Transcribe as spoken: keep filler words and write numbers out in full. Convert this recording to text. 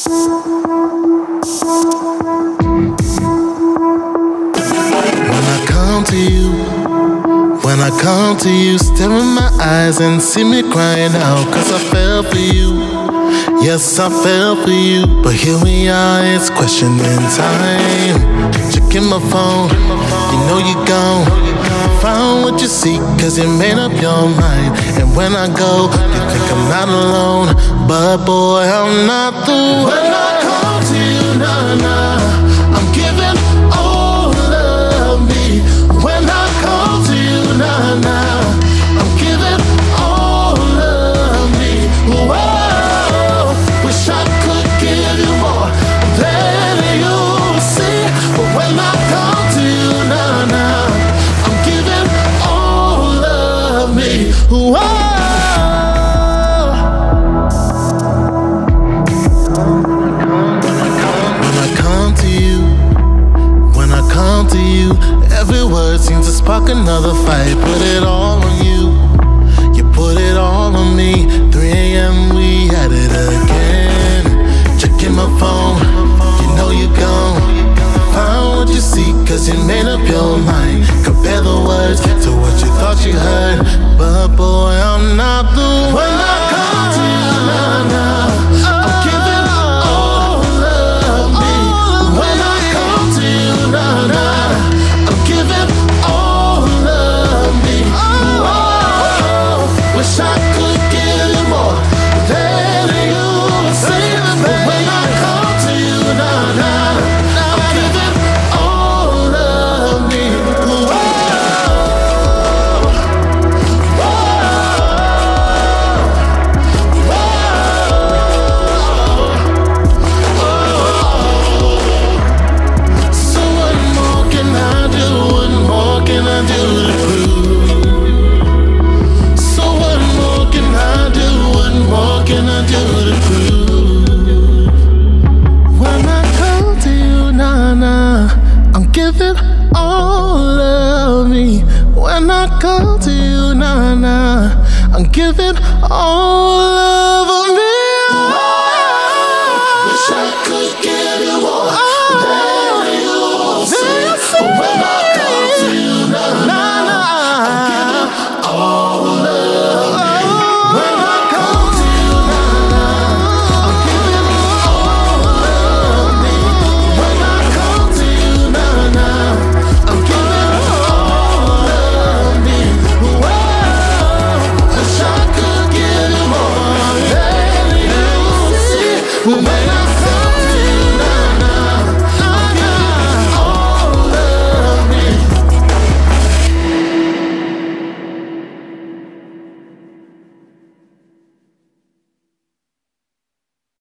To you, when I come to you, stare in my eyes and see me crying out, cause I fell for you. Yes, I fell for you, but here we are, it's questioning time. Checking my phone, you know you gone. Found what you seek, cause you made up your mind. And when I go, you think I'm not alone, but boy, I'm not the one. When I come to you, nah, nah, I'm giving all of me. When I come to you, nah, nah, I'm giving all of me. Whoa, wish I could give you more than you see. But when I come to you, nah, nah, I'm giving all of me. Whoa. When I come to you, when I come to you, every word seems to spark another fight. Put it all